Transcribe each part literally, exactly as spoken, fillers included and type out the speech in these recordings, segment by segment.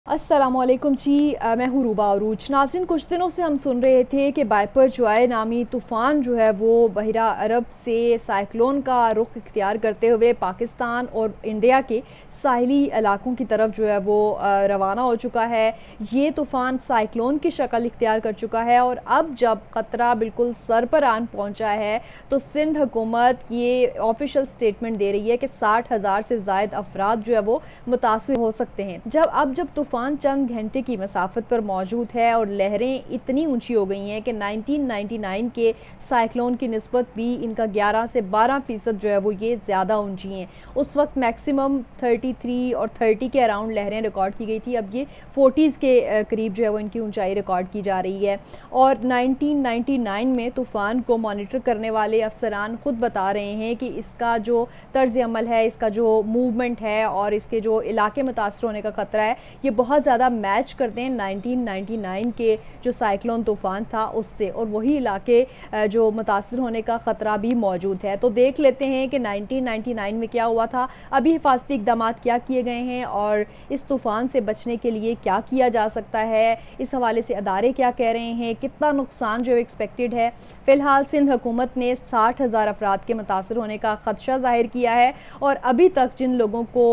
अस्सलामुअलैकुम जी। आ, मैं हूँ रूबा अरूज। नाज़रीन, कुछ दिनों से हम सुन रहे थे कि बाइपर जोआय नामी तूफ़ान जो है वो बहरा अरब से साइक्लोन का रुख इख्तियार करते हुए पाकिस्तान और इंडिया के साहिली इलाकों की तरफ जो है वो रवाना हो चुका है। ये तूफ़ान साइक्लोन की शक्ल इख्तियार कर चुका है और अब जब ख़तरा बिल्कुल सर पर आन पहुँचा है तो सिंध हुकूमत ये ऑफिशियल स्टेटमेंट दे रही है कि साठ हज़ार से ज़ायद अफराद जो है वो मुतासिर हो सकते हैं। जब अब जब तूफ़ान चंद घंटे की मसाफत पर मौजूद है और लहरें इतनी ऊंची हो गई हैं कि नाइनटीन नाइंटी नाइन के साइक्लोन की निस्बत भी इनका ग्यारह से बारह फीसद जो है वो ये ज़्यादा ऊंची हैं। उस वक्त मैक्सिमम तैंतीस और तीस के अराउंड लहरें रिकॉर्ड की गई थी, अब ये चालीस के करीब जो है वो इनकी ऊंचाई रिकॉर्ड की जा रही है। और नाइनटीन नाइंटी नाइन में तूफ़ान को मॉनिटर करने वाले अफसरान खुद बता रहे हैं कि इसका जो तर्ज अमल है, इसका जो मूवमेंट है और इसके जो इलाके मुतासर होने का ख़तरा है, ये बहुत ज़्यादा मैच करते हैं नाइनटीन नाइंटी नाइन के जो साइक्लोन तूफ़ान था उससे, और वही इलाके जो मुतासर होने का ख़तरा भी मौजूद है। तो देख लेते हैं कि नाइनटीन नाइंटी नाइन में क्या हुआ था, अभी हिफाजती इक़दाम क्या किए गए हैं और इस तूफ़ान से बचने के लिए क्या किया जा सकता है। इस हवाले से अदारे क्या कह रहे हैं, कितना नुकसान जो एक्सपेक्टेड है। फ़िलहाल सिंध हुकूमत ने साठ हज़ार अफराद के मुतासर होने का ख़दशा ज़ाहिर किया है और अभी तक जिन लोगों को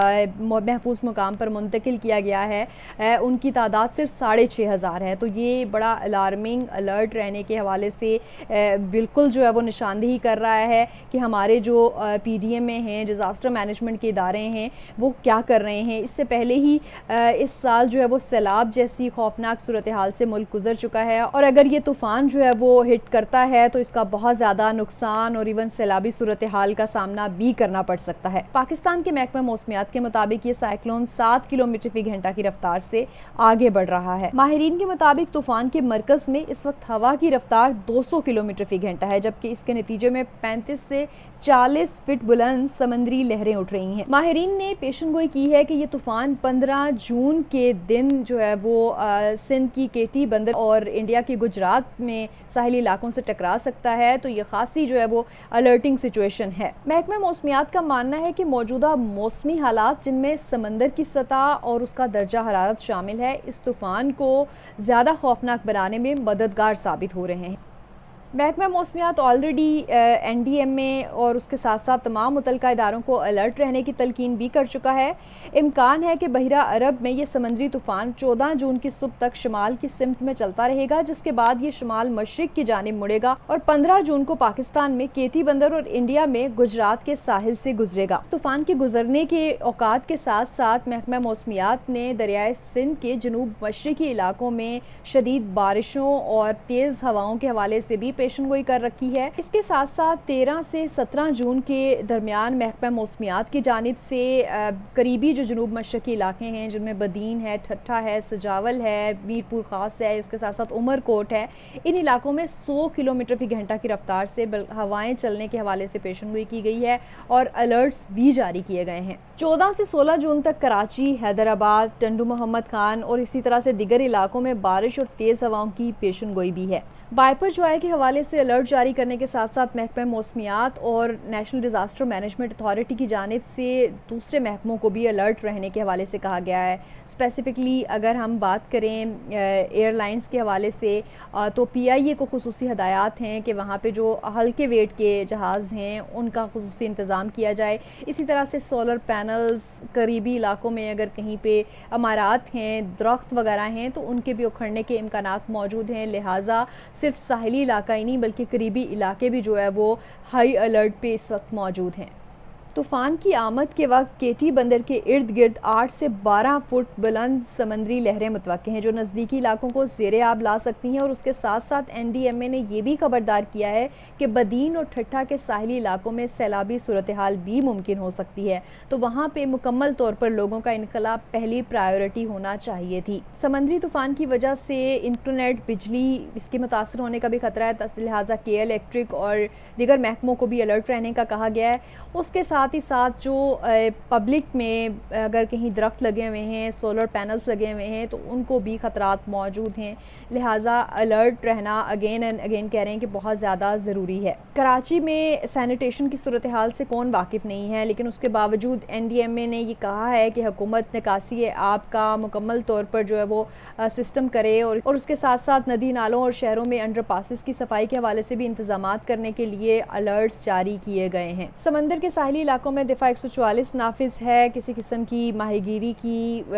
महफूज मुकाम पर मुंतकिल किया गया है उनकी तादाद सिर्फ साढ़े छः हज़ार है। तो ये बड़ा अलार्मिंग अलर्ट रहने के हवाले से बिल्कुल जो है वो निशानदेही कर रहा है कि हमारे जो पी डी एम में हैं, डिज़ास्टर मैनेजमेंट के इदारे हैं, वो क्या कर रहे हैं। इससे पहले ही इस साल जो है वो सैलाब जैसी खौफनाक सूरत हाल से मुल्क गुजर चुका है और अगर ये तूफ़ान जो है वो हिट करता है तो इसका बहुत ज़्यादा नुकसान और इवन सैलाबी सूरत हाल का सामना भी करना पड़ सकता है। पाकिस्तान के महकमा मौसमियात के मुताबिक ये साइक्लोन सात किलोमीटर फी घंटा की रफ्तार से आगे बढ़ रहा है। माहिरीन के मुताबिक तूफान के मरकज में इस वक्त हवा की रफ्तार दो सौ किलोमीटर फी घंटा है, जबकि इसके नतीजे में पैंतीस से चालीस फीट बुलंद समंदरी लहरें उठ रही हैं। माहिरीन ने पेशनगोई की है कि ये तूफान पंद्रह जून के दिन जो है वो आ, सिंध की केटी बंदर और इंडिया के गुजरात में साहिली इलाकों से टकरा सकता है। तो ये खासी जो है वो अलर्टिंग सिचुएशन है। महकमा मौसमियात का मानना है कि मौजूदा मौसमी हालात, जिनमें समंदर की सतह और उसका दर्जा हरारत शामिल है, इस तूफ़ान को ज़्यादा खौफनाक बनाने में मददगार साबित हो रहे हैं। महकमा मौसमियात ऑलरेडी एन डी एम में और उसके साथ साथ तमाम मुतलका इदारों को अलर्ट रहने की तलकीन भी कर चुका है। इम्कान है कि बहरा अरब में ये समंदरी तूफ़ान चौदह जून की सुबह तक शुमाल की सिमत में चलता रहेगा, जिसके बाद ये शुमाल मशरिक की जानिब मुड़ेगा और पंद्रह जून को पाकिस्तान में केटी बंदर और इंडिया में गुजरात के साहिल से गुजरेगा। तूफ़ान के गुजरने के औकात के साथ साथ महकमा मौसमियात ने दरियाए सिंध के जनूब मशरकी इलाकों में शदीद बारिशों और तेज़ हवाओं के हवाले से भी पेशनगोई कर रखी है। इसके साथ साथ तेरह से सत्रह जून के दरमियान महकमा मौसमियात की जानिब से करीबी जो जनूब मशरकी इलाके हैं, जिनमें बदीन है, ठट्ठा है, सजावल है, मीरपुर खास है, इसके साथ साथ उमरकोट है, इन इलाकों में सौ किलोमीटर फी घंटा की रफ्तार से हवाएं चलने के हवाले से पेशनगोई की गई है और अलर्ट्स भी जारी किए गए हैं। चौदह से सोलह जून तक कराची, हैदराबाद, टंडू मोहम्मद खान और इसी तरह से दिगर इलाकों में बारिश और तेज़ हवाओं की पेशनगोई भी है। बाइपर जोआय के हवाले से अलर्ट जारी करने के साथ साथ महकमा मौसमियात और नेशनल डिज़ास्टर मैनेजमेंट अथॉरिटी की जानिब से दूसरे महकमों को भी अलर्ट रहने के हवाले से कहा गया है। स्पेसिफ़िकली अगर हम बात करें एयरलाइंस के हवाले से तो पी आई ए को खुसूसी हदायत हैं कि वहाँ पे जो हल्के वेट के जहाज़ हैं उनका खुसूसी इंतज़ाम किया जाए। इसी तरह से सोलर पैनल्स, करीबी इलाकों में अगर कहीं पे इमारत हैं, दरख्त वगैरह हैं, तो उनके भी उखड़ने के इम्कानात मौजूद हैं। लिहाजा सिर्फ साहिली इलाका ही नहीं बल्कि करीबी इलाके भी जो है वो हाई अलर्ट पे इस वक्त मौजूद हैं। तूफ़ान की आमद के वक्त केटी बंदर के इर्द गिर्द आठ से बारह फुट बुलंद समंदरी लहरें मुतवक्के हैं, जो नज़दीकी इलाकों को ज़ेरे आब ला सकती हैं। और उसके साथ साथ एन डी एम ए ने यह भी खबरदार किया है कि बदीन और ठट्ठा के साहिली इलाकों में सैलाबी सूरत हाल भी मुमकिन हो सकती है। तो वहाँ पर मुकम्मल तौर पर लोगों का इनकला पहली प्रायोरिटी होना चाहिए थी। समंदरी तूफ़ान की वजह से इंटरनेट, बिजली, इसके मुतासर होने का भी खतरा है, लिहाजा के इलेक्ट्रिक और दीगर महकमों को भी अलर्ट रहने का कहा गया है। उसके साथ साथ ही साथ जो पब्लिक में अगर कहीं दरख्त लगे हुए हैं, सोलर पैनल्स लगे हुए हैं, तो उनको भी ख़तरात मौजूद हैं। लिहाजा अलर्ट रहना अगेन एंड अगेन कह रहे हैं कि बहुत ज़्यादा ज़रूरी है। कराची में सैनिटेशन की सूरत हाल से कौन वाकिफ़ नहीं है, लेकिन उसके बावजूद एन डी एम ए ने ये कहा है कि हुकूमत निकासी आब का मुकम्मल तौर पर जो है वो सिस्टम करे और, और उसके साथ साथ नदी नालों और शहरों में अंडर पासिस की सफाई के हवाले से भी इंतजामात करने के लिए अलर्ट्स जारी किए गए हैं। समंदर के साहिली इलाकों में दिफा एक सौ चौवालीस नाफिज है। किसी किस्म की माहीगीरी की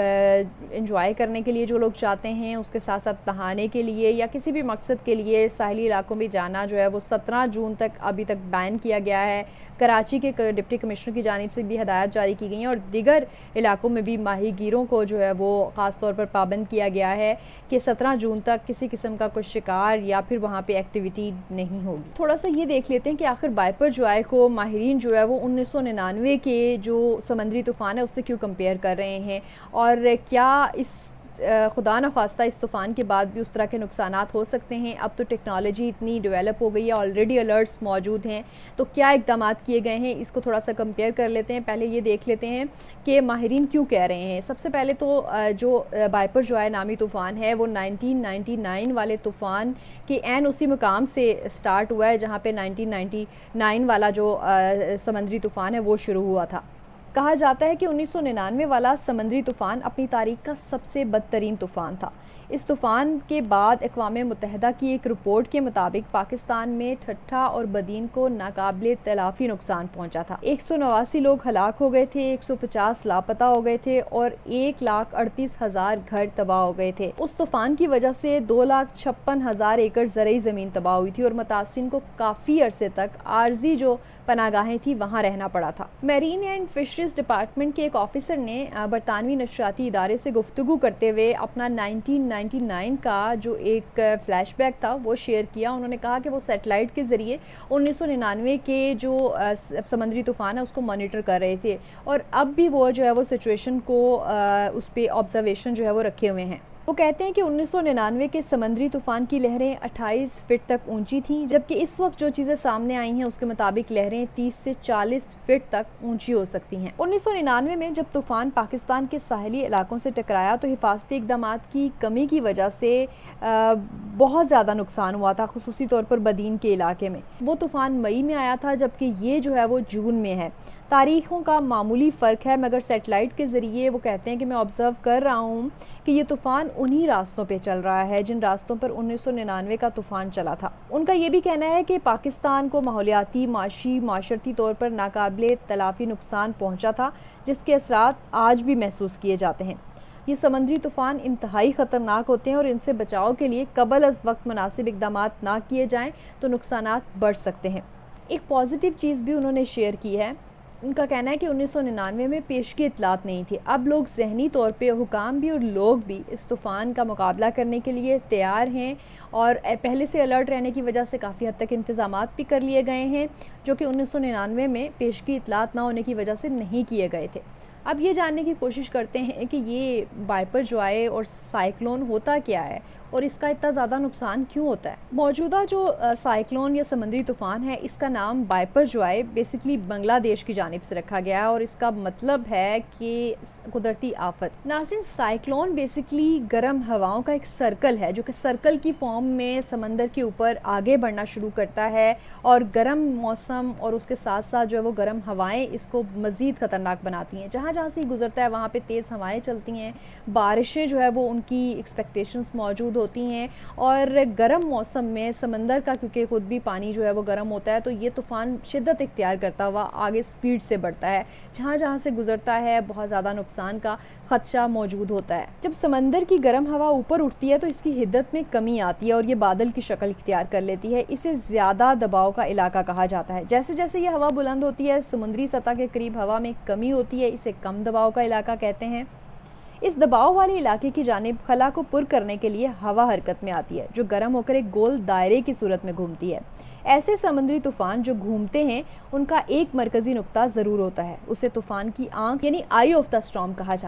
इंजॉय करने के लिए जो लोग चाहते हैं, उसके साथ साथ नहाने के लिए या किसी भी मकसद के लिए साहिली इलाकों में जाना जो है वो सत्रह जून तक अभी तक बैन किया गया है। कराची के डिप्टी कमिश्नर की जानिब से भी हदायत जारी की गई हैं और दीगर इलाकों में भी माहीगीरों को जो है वो ख़ास तौर पर पाबंद किया गया है कि सत्रह जून तक किसी किस्म का कुछ शिकार या फिर वहाँ पे एक्टिविटी नहीं होगी। थोड़ा सा ये देख लेते हैं कि आखिर बाइपर जुआई को माहिरीन जो है वो उन्नीस सौ निन्यानवे के जो समुद्री तूफ़ान है उससे क्यों कंपेयर कर रहे हैं और क्या इस खुदा न खास्ता इस तूफ़ान के बाद भी उस तरह के नुकसानात हो सकते हैं। अब तो टेक्नोलॉजी इतनी डेवलप हो गई है, ऑलरेडी अलर्ट्स मौजूद हैं, तो क्या इक़दाम किए गए हैं, इसको थोड़ा सा कंपेयर कर लेते हैं। पहले ये देख लेते हैं कि माहिरीन क्यों कह रहे हैं। सबसे पहले तो जो बाइपर जुआई नामी तूफ़ान है वो नाइनटीन नाइंटी नाइन वाले तूफ़ान के एन उसी मुकाम से स्टार्ट हुआ है जहाँ पर नाइनटीन नाइंटी नाइन वाला जो समंदरी तूफ़ान है वो शुरू हुआ था। कहा जाता है कि उन्नीस सौ निन्यानवे वाला समंदरी तूफ़ान अपनी तारीख का सबसे बदतरीन तूफ़ान था। इस तूफ़ान के बाद अक़वाम मुत्तहिदा की एक रिपोर्ट के मुताबिक पाकिस्तान में ठट्ठा और बदीन को नाकाबिले तलाफ़ी नुकसान पहुँचा था। एक सौ नवासी लोग हलाक हो गए थे, एक सौ पचास लापता हो गए थे और एक लाख अड़तीस हज़ार घर तबाह हो गए थे। उस तूफ़ान की वजह से दो लाख छप्पन हज़ार एकड़ ज़रई ज़मीन तबाह हुई थी और मुतासरीन को काफ़ी अरसे तक आर्जी जो पनागाहें थी वहाँ रहना पड़ा था। मेरीन एंड फिशरीज डिपार्टमेंट के एक ऑफिसर ने बरतानवी नशरियाती इदारे से गुफ्तगू करते हुए अपना नाइनटीन नाइंटी नाइन का जो एक फ्लैशबैक था वो शेयर किया। उन्होंने कहा कि वो सैटेलाइट के ज़रिए उन्नीस सौ निन्यानवे के जो समंदरी तूफ़ान है उसको मॉनिटर कर रहे थे और अब भी वो जो है वो सिचुएशन को उस पर ऑब्जर्वेशन जो है वो रखे हुए हैं। वो कहते हैं कि उन्नीस सौ निन्यानवे के समंदरी तूफ़ान की लहरें अट्ठाईस फीट तक ऊंची थीं, जबकि इस वक्त जो चीज़ें सामने आई हैं उसके मुताबिक लहरें तीस से चालीस फीट तक ऊंची हो सकती हैं। उन्नीस सौ निन्यानवे में जब तूफ़ान पाकिस्तान के साहली इलाकों से टकराया तो हिफाजती इक़दाम की कमी की वजह से आ, बहुत ज़्यादा नुकसान हुआ था, खुसूसी तौर पर बदीन के इलाके में। वो तूफ़ान मई में आया था जबकि ये जो है वो जून में है। तारीखों का मामूली फ़र्क है, मगर सेटेलाइट के ज़रिए वो कहते हैं कि मैं ऑब्ज़र्व कर रहा हूँ कि ये तूफ़ान उन्हीं रास्तों पे चल रहा है जिन रास्तों पर उन्नीस सौ निन्यानवे का तूफ़ान चला था। उनका ये भी कहना है कि पाकिस्तान को माहौलियाती, माशी, माशरती तौर पर नाकाबिले तलाफ़ी नुकसान पहुँचा था जिसके असरात आज भी महसूस किए जाते हैं। ये समंदरी तूफ़ान इंतहाई ख़तरनाक होते हैं और इनसे बचाव के लिए कबल अज़ वक्त मुनासिब इक़दाम ना किए जाएँ तो नुकसानात बढ़ सकते हैं। एक पॉजिटिव चीज़ भी उन्होंने शेयर की है। उनका कहना है कि उन्नीस सौ निन्यानवे में पेशगी इतलात नहीं थी, अब लोग ज़हनी तौर पे हुकाम भी और लोग भी इस तूफ़ान का मुकाबला करने के लिए तैयार हैं और पहले से अलर्ट रहने की वजह से काफ़ी हद तक इंतज़ामात भी कर लिए गए हैं जो कि उन्नीस सौ निन्यानवे में पेशगी इतलात ना होने की वजह से नहीं किए गए थे। अब ये जानने की कोशिश करते हैं कि ये बाइपर जुआई और साइक्लोन होता क्या है और इसका इतना ज़्यादा नुकसान क्यों होता है। मौजूदा जो साइक्लोन या समंदरी तूफ़ान है इसका नाम बाइपर जुआई बेसिकली बांग्लादेश की जानिब से रखा गया है और इसका मतलब है कि कुदरती आफत। नाज़रीन, साइक्लोन बेसिकली गर्म हवाओं का एक सर्कल है जो कि सर्कल की फॉर्म में समंदर के ऊपर आगे बढ़ना शुरू करता है और गर्म मौसम और उसके साथ साथ जो है वो गर्म हवाएँ इसको मज़ीद ख़तरनाक बनाती हैं। जहाँ जहाँ से गुजरता है वहाँ पे तेज़ हवाएं चलती हैं, बारिशें जो है वो उनकी एक्सपेक्टेशंस मौजूद होती हैं और गर्म मौसम में समंदर का क्योंकि खुद भी पानी जो है वो गर्म होता है तो ये तूफ़ान शिद्दत इख्तियार करता हुआ आगे स्पीड से बढ़ता है। जहाँ जहाँ से गुजरता है बहुत ज़्यादा नुकसान का खदशा मौजूद होता है। जब समंदर की गर्म हवा ऊपर उठती है तो इसकी हिद्दत में कमी आती है और ये बादल की शक्ल इख्तियार कर लेती है। इसे ज़्यादा दबाव का इलाका कहा जाता है। जैसे जैसे ये हवा बुलंद होती है समुद्री सतह के करीब हवा में कमी होती है, इसे कम दबाव का इलाका कहते हैं। इस दबाव वाले इलाके की जानिब खला को पुर करने के लिए हवा हरकत में आती है जो गर्म होकर एक गोल दायरे की सूरत में घूमती है। ऐसे समुद्री तूफ़ान जो घूमते हैं उनका एक मरकज़ी नुक्ता ज़रूर होता है, उसे तूफ़ान की आंख यानी आई ऑफ द स्टॉर्म कहा जाता है।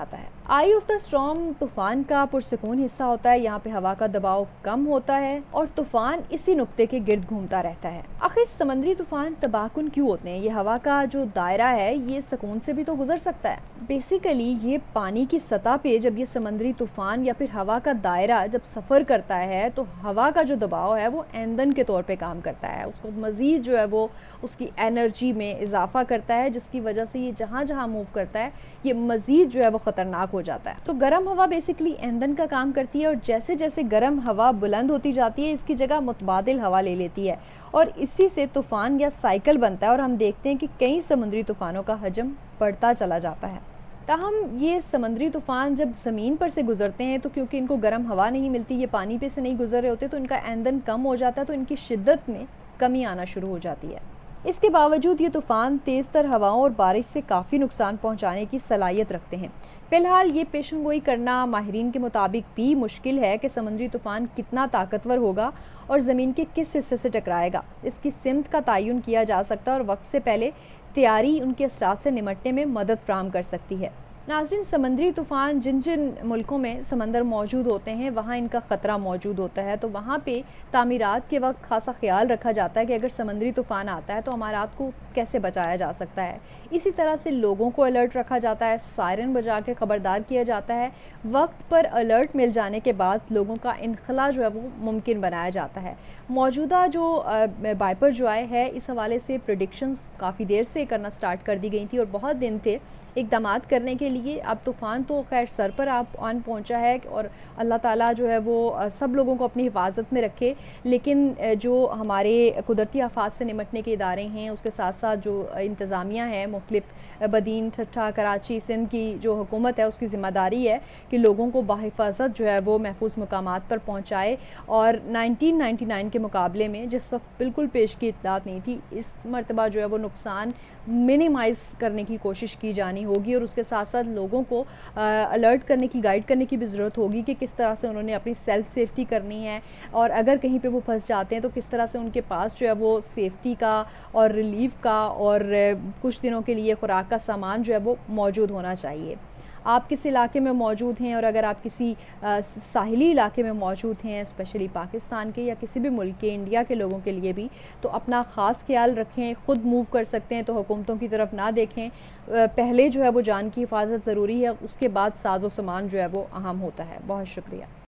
आई ऑफ द स्टॉर्म तूफान का पुरसकून हिस्सा होता है। यहाँ पे हवा का दबाव कम होता है और तूफान इसी नुक्ते के गिर्द घूमता रहता है। आखिर समंदरी तूफान तबाहकुन क्यों होते हैं? ये हवा का जो दायरा है ये सुकून से भी तो गुजर सकता है। बेसिकली ये पानी की सतह पे जब ये समंदरी तूफान या फिर हवा का दायरा जब सफ़र करता है तो हवा का जो दबाव है वो ईंधन के तौर पे काम करता है, उसको मज़ीद जो है वो उसकी एनर्जी में इजाफा करता है, जिसकी वजह से ये जहाँ जहाँ मूव करता है ये मज़ीद जो है वो ख़तरनाक हो जाता है। तो गर्म हवा बेसिकली ईंधन का काम करती है और जैसे जैसे गर्म हवा बुलंद होती जाती है इसकी जगह मुतबादिल हवा ले लेती है और इसी से तूफ़ान या साइकिल बनता है और हम देखते हैं कि कई समुद्री तूफ़ानों का हजम बढ़ता चला जाता है। ताहम ये समंदरी तूफ़ान जब ज़मीन पर से गुजरते हैं तो क्योंकि इनको गर्म हवा नहीं मिलती, ये पानी पे से नहीं गुजर रहे होते, तो इनका ईंधन कम हो जाता है, तो इनकी शिद्दत में कमी आना शुरू हो जाती है। इसके बावजूद ये तूफ़ान तेज़ तर हवाओं और बारिश से काफ़ी नुकसान पहुंचाने की सलाहियत रखते हैं। फ़िलहाल ये पेशन गोई करना माहिरीन के मुताबिक भी मुश्किल है कि समुद्री तूफ़ान कितना ताकतवर होगा और ज़मीन के किस हिस्से से टकराएगा। इसकी सिमत का तयन किया जा सकता है और वक्त से पहले तैयारी उनके असरात से निमटने में मदद फराहम कर सकती है। नाज़रीन, समंदरी तूफ़ान जिन जिन मुल्कों में समंदर मौजूद होते हैं वहाँ इनका ख़तरा मौजूद होता है, तो वहाँ पे तामीरात के वक्त खासा ख्याल रखा जाता है कि अगर समंदरी तूफ़ान आता है तो अमारात को कैसे बचाया जा सकता है। इसी तरह से लोगों को अलर्ट रखा जाता है, सायरन बजा के ख़बरदार किया जाता है। वक्त पर अलर्ट मिल जाने के बाद लोगों का इनखला जो है वो मुमकिन बनाया जाता है। मौजूदा जो बाइपर जो आए है इस हवाले से प्रेडिक्शंस काफ़ी देर से करना स्टार्ट कर दी गई थी और बहुत दिन थे इक़दाम करने के लिए। अब तूफ़ान तो खैर सर पर आप आन पहुंचा है और अल्लाह ताला जो है वो सब लोगों को अपनी हिफाजत में रखे, लेकिन जो हमारे कुदरती आफात से निमटने के इदारे हैं उसके साथ साथ जो इंतज़ामिया है मुख्तलिफ बदीन, ठट्ठा, कराची, सिंध की जो हुकूमत है उसकी ज़िम्मेदारी है कि लोगों को बाहिफाजत जो है वो महफूज मकामात पर पहुँचाए। और नाइनटीन नाइन्टी नाइन के मुकाबले में जिस वक्त बिल्कुल पेश की इत्तलात नहीं थी, इस मरतबा जो है वो नुकसान मिनिमाइज़ करने की कोशिश की जानी होगी और उसके साथ साथ लोगों को अलर्ट करने की, गाइड करने की भी ज़रूरत होगी कि किस तरह से उन्होंने अपनी सेल्फ़ सेफ्टी करनी है और अगर कहीं पे वो फंस जाते हैं तो किस तरह से उनके पास जो है वो सेफ्टी का और रिलीफ का और कुछ दिनों के लिए खुराक का सामान जो है वो मौजूद होना चाहिए। आप किस इलाके में मौजूद हैं और अगर आप किसी साहिली इलाके में मौजूद हैं, स्पेशली पाकिस्तान के या किसी भी मुल्क के, इंडिया के लोगों के लिए भी, तो अपना ख़ास ख्याल रखें। ख़ुद मूव कर सकते हैं तो हुकूमतों की तरफ ना देखें। पहले जो है वो जान की हिफाजत ज़रूरी है, उसके बाद साजो सामान जो है वो अहम होता है। बहुत शुक्रिया।